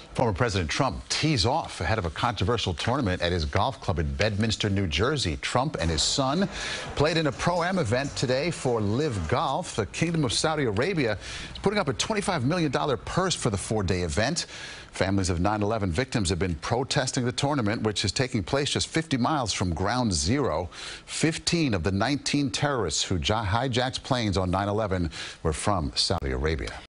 Former President Trump tees off ahead of a controversial tournament at his golf club in Bedminster, New Jersey. Trump and his son played in a Pro-Am event today for LIV Golf. The Kingdom of Saudi Arabia is putting up a $25 million purse for the four-day event. Families of 9/11 victims have been protesting the tournament, which is taking place just 50 miles from Ground Zero. 15 of the 19 terrorists who hijacked planes on 9/11 were from Saudi Arabia.